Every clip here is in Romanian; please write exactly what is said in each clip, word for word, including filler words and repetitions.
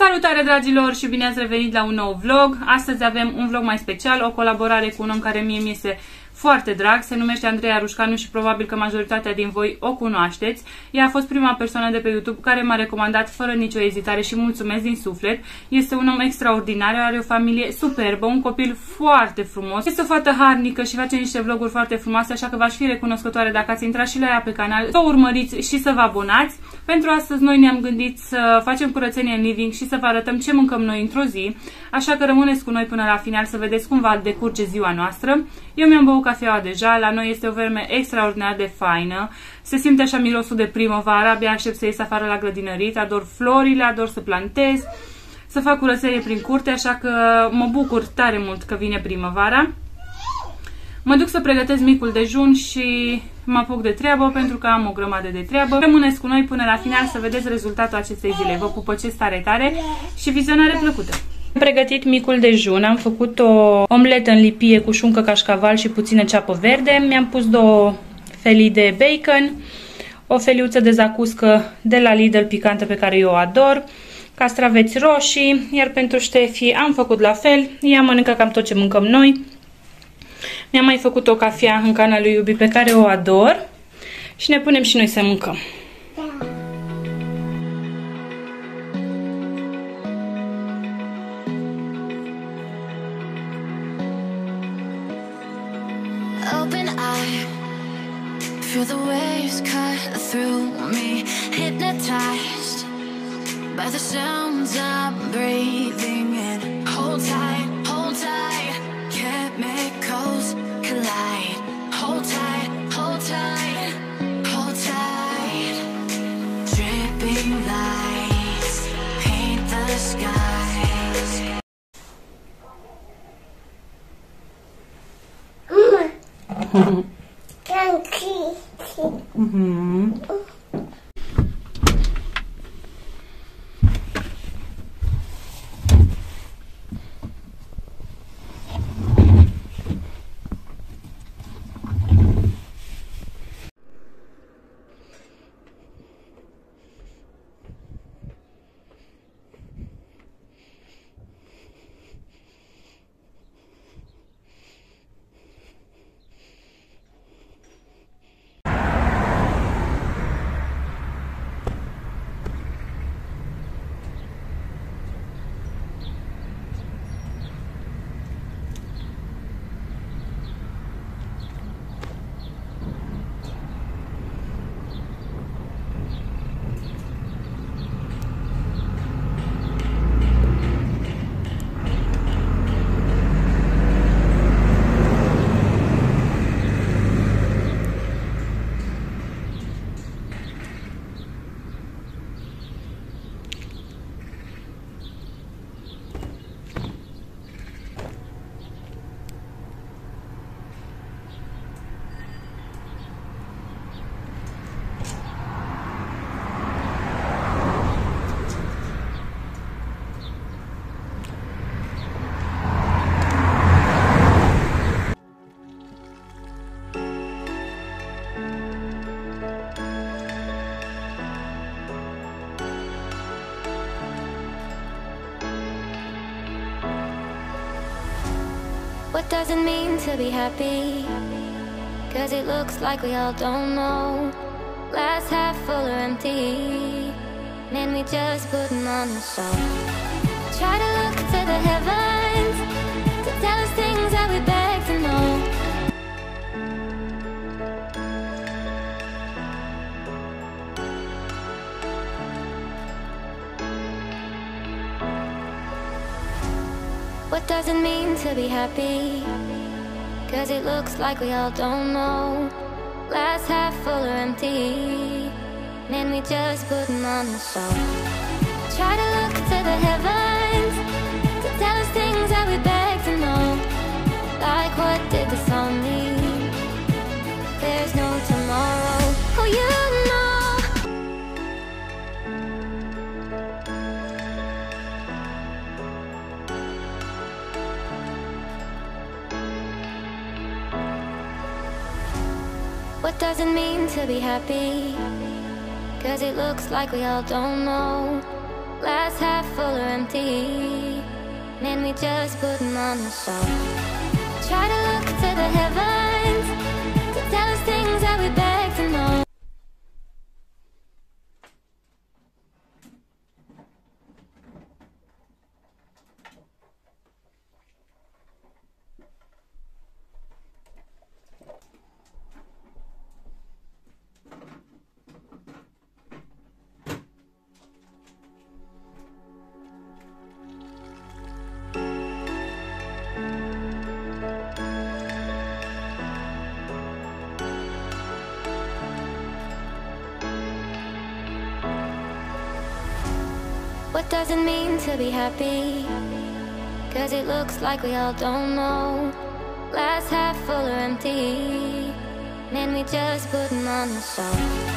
Salutare dragilor și bine ați revenit la un nou vlog. Astăzi avem un vlog mai special, o colaborare cu un om care mie mi este foarte drag, se numește Andreea Rușcanu și probabil că majoritatea din voi o cunoașteți. Ea a fost prima persoană de pe YouTube care m-a recomandat fără nicio ezitare și mulțumesc din suflet. Este un om extraordinar, are o familie superbă, un copil foarte frumos. Este o fată harnică și face niște vloguri foarte frumoase, așa că v-aș fi recunoscătoare dacă ați intrat și la ea pe canal, să o urmăriți și să vă abonați. Pentru astăzi noi ne-am gândit să facem curățenie în living și să vă arătăm ce mâncăm noi într-o zi, așa că rămâneți cu noi până la final să vedeți cum va decurge ziua noastră. Eu mi-am băut cafeaua deja, la noi este o vreme extraordinar de faină, se simte așa mirosul de primăvară, abia aștept să ies afară la grădinărit, ador florile, ador să plantez, să fac curățenie prin curte, așa că mă bucur tare mult că vine primăvara. Mă duc să pregătesc micul dejun și mă apuc de treabă pentru că am o grămadă de treabă. Rămâneți cu noi până la final să vedeți rezultatul acestei zile. Vă pupăcesc tare tare și vizionare plăcută! Am pregătit micul dejun, am făcut o omletă în lipie cu șuncă cașcaval și puțină ceapă verde. Mi-am pus două felii de bacon, o feliuță de zacuscă de la Lidl picantă pe care eu o ador, castraveți roșii, iar pentru Ștefi am făcut la fel, ea mănâncă cam tot ce mâncăm noi. Mi-am mai făcut o cafea în cana lui Iubi pe care o ador și ne punem și noi să mâncăm. Open eye, feel the waves cut through me, hypnotized by the sounds I'm breathing in. Hold tight, hold tight, chemicals collide. Hold tight, hold tight, hold tight. Dripping lights paint the skies. Mm-hmm. What does it mean to be happy? Cause it looks like we all don't know. Glass half full or empty, man, we just putting on a show. Try to look to the heavens to tell us things that we beg to know. What does it mean to be happy? Cause it looks like we all don't know. Glass half full or empty, man, we just putting on a show. Try to look to the heavens to tell us things that we beg to know. Like what did the song mean? There's no tomorrow. Oh, you know. What does it mean to be happy? Cause it looks like we all don't know. glass half full or empty. Man, we just putting on a show. Try to look to the heavens to tell us things that we beg to know. What does it mean to be happy? Cause it looks like we all don't know. Glass half full or empty. Man, we just putting on a show.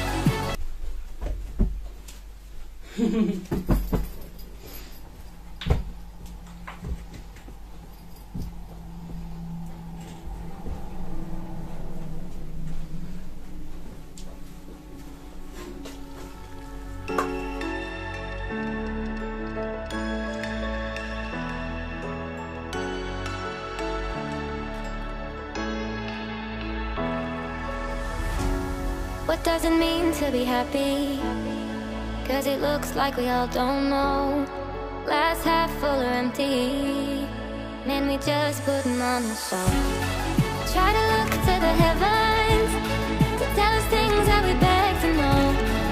What does it mean to be happy? Cause it looks like we all don't know. Glass half full or empty. Man, we just putting on a show. Try to look to the heavens to tell us things that we beg to know.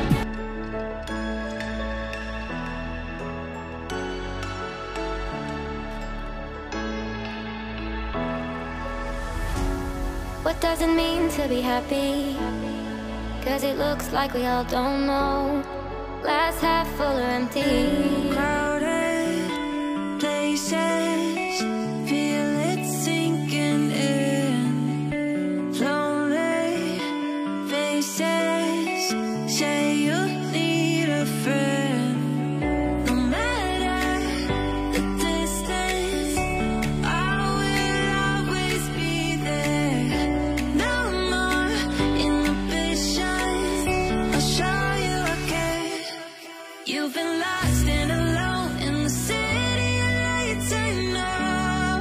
What does it mean to be happy? Cause it looks like we all don't know. Glass half full or empty. Crowded places, feel it sinking in. Lonely faces, say you need a friend. No matter the distance, I will always be there. No more inhibitions, I'll show you again. You've been lost and alone in the city lights I know.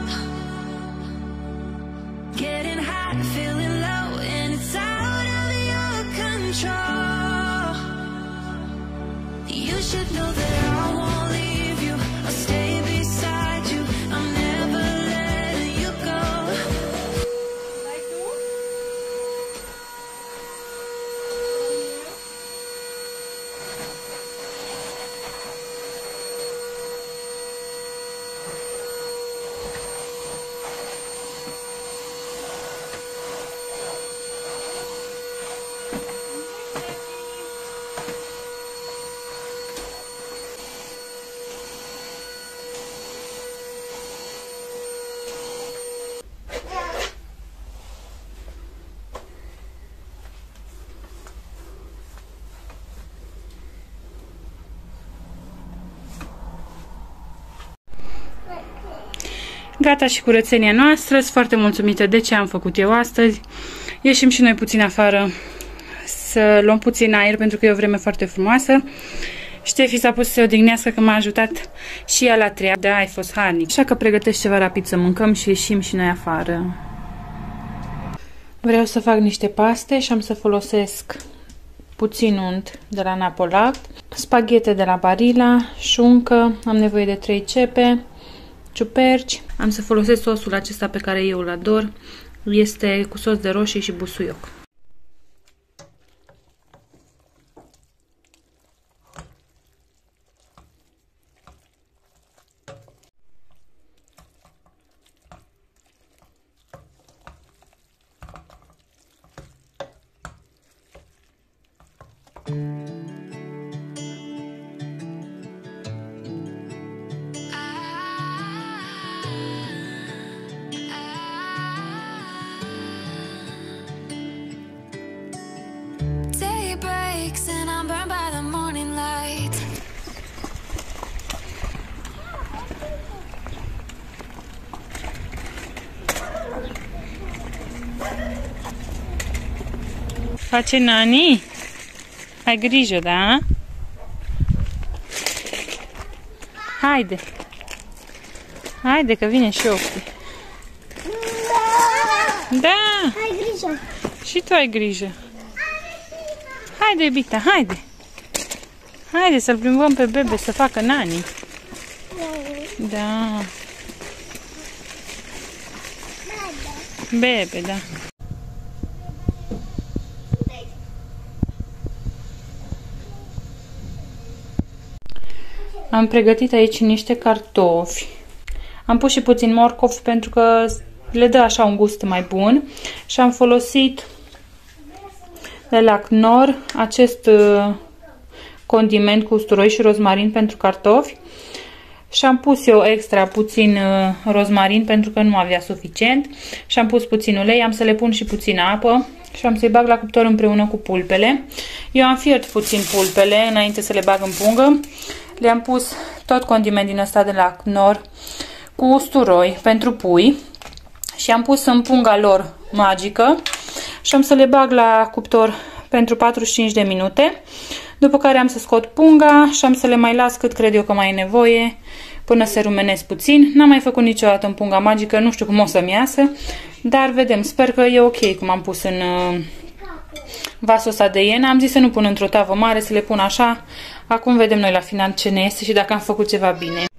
Getting high, feeling low, and it's out of your control. You should know that I won't leave you. I'll stay beside you. I'm never letting you go. Gata și curățenia noastră. Sunt foarte mulțumită de ce am făcut eu astăzi. Ieșim și noi puțin afară să luăm puțin aer, pentru că e o vreme foarte frumoasă. Ștefi s-a pus să se odihnească, că m-a ajutat și ea la treabă. Da, ai fost harnic. Așa că pregătesc ceva rapid să mâncăm și ieșim și noi afară. Vreau să fac niște paste și am să folosesc puțin unt de la Napolact, spaghete de la Barilla, șuncă, am nevoie de trei cepe, ciuperci. Am să folosesc sosul acesta pe care eu îl ador. Este cu sos de roșii și busuioc. And I'm burned by the morning light. Face nani? Ai grijă, da? haide. Haide că vine și Octi. Da. Ai grijă. Și tu ai grijă. Haide, iubita, haide. Haide să-l plimbăm pe bebe să facă nani. Da. Bebe, da. Am pregătit aici niște cartofi. Am pus și puțin morcov pentru că le dă așa un gust mai bun. Și am folosit de la Knorr acest condiment cu usturoi și rozmarin pentru cartofi. Și am pus eu extra puțin rozmarin pentru că nu avea suficient. Și am pus puțin ulei, am să le pun și puțină apă și am să-i bag la cuptor împreună cu pulpele. Eu am fiert puțin pulpele înainte să le bag în pungă. Le-am pus tot condiment din ăsta de la Knorr cu usturoi pentru pui și am pus în punga lor magică și am să le bag la cuptor pentru patruzeci și cinci de minute, după care am să scot punga și am să le mai las cât cred eu că mai e nevoie până se rumenesc puțin. N-am mai făcut niciodată în punga magică, nu știu cum o să-mi iasă, dar vedem, sper că e ok cum am pus în vasul ăsta de ienă. Am zis să nu pun într-o tavă mare, să le pun așa. Acum vedem noi la final ce ne este și dacă am făcut ceva bine.